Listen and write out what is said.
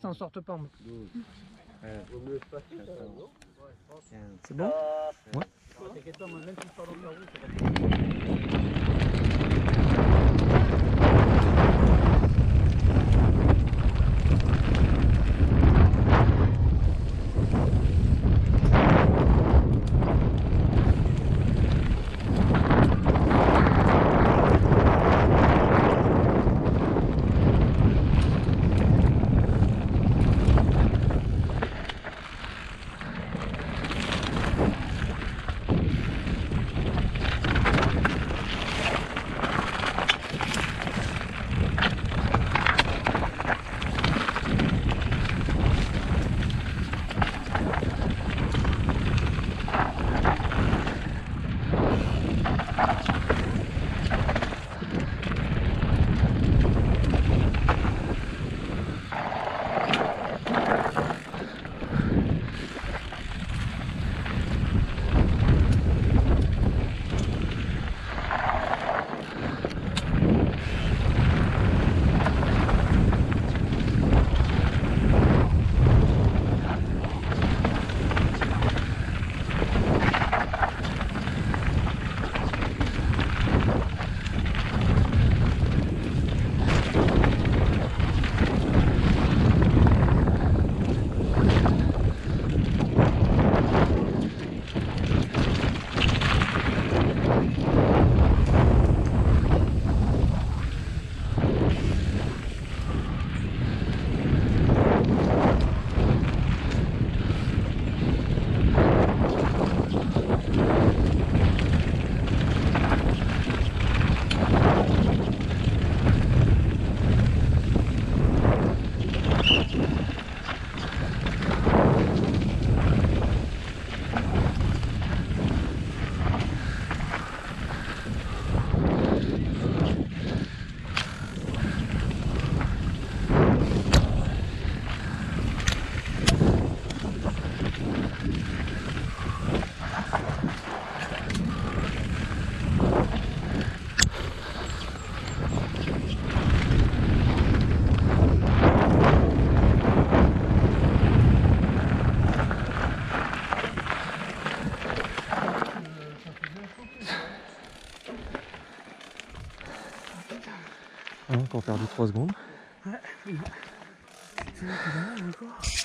t'en sortes pas. Moi. 12, 13, C'est bon? Ouais. T'inquiète pas, moi, même si je pars dans la route, ça va. Encore perdu 3 secondes. Ouais. C'est là, encore.